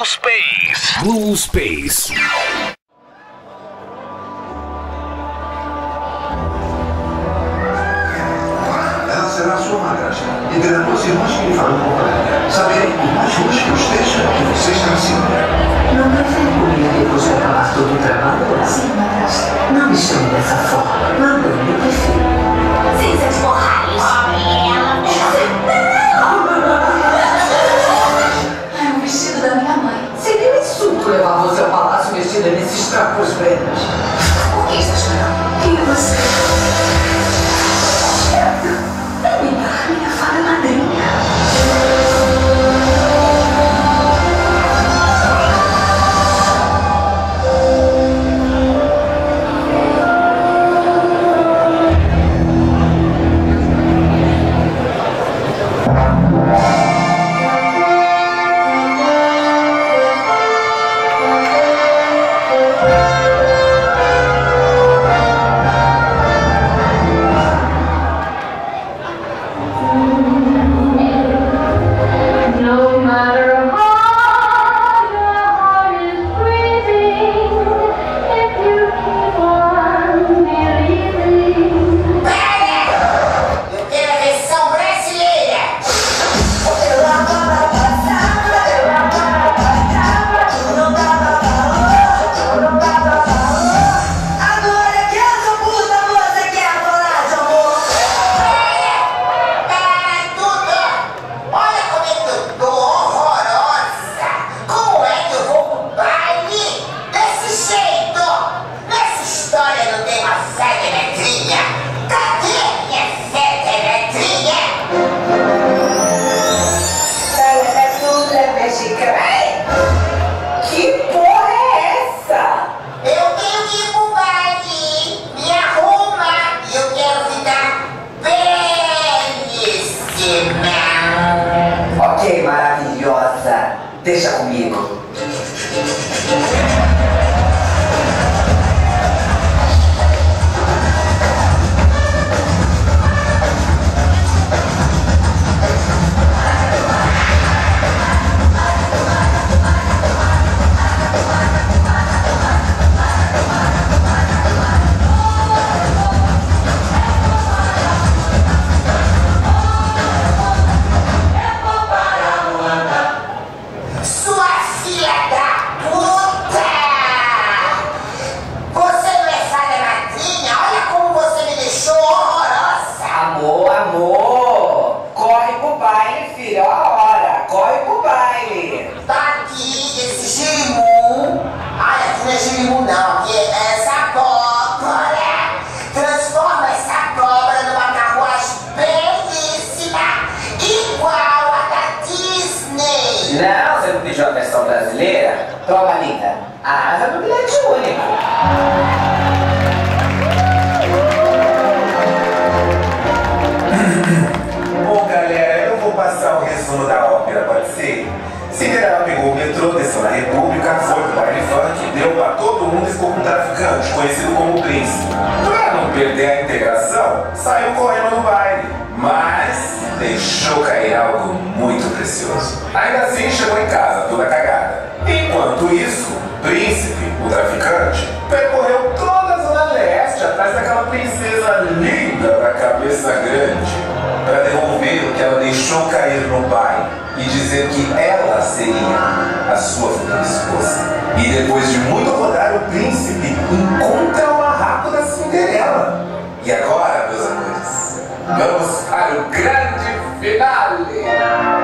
Space. Blue Space. Ela será sua madrasta e terá duas irmãs que lhe farão companhia. Saberei por mais ruas que os deixa que você está acima. Não preferiria depois de acabar todo o trabalho? Sim, madrasta. Não me chame dessa forma. Mamãe, eu prefiro. Cinzas borrais. É o vestido da minha mãe. Seria um insulto levar você ao palácio vestida nesses trapos velhos. Por que está chorando? Quem é você? Minha fada madrinha. Ok, maravilhosa. Deixa comigo. Não, você não pediu a versão brasileira? Toma, linda. A asa do bilhete único. Bom, galera, eu vou passar o resumo da ópera, pode ser? Cinderela pegou o metrô, desceu na República, foi pro baile funk, deu pra todo mundo e ficou com um traficante, conhecido como Príncipe. Pra não perder a integração, saiu correndo no baile, mas deixou cair algo muito precioso. Ainda assim, chegou em casa, toda cagada. Enquanto isso, Príncipe, o traficante, percorreu toda a Zona Leste atrás daquela princesa linda da cabeça grande, para devolver o que ela deixou cair no baile e dizer que ela seria a sua futura esposa. E depois de muito rodar, o príncipe encontra o barraco da Cinderela. E agora, meus amores, vamos para o grande finale!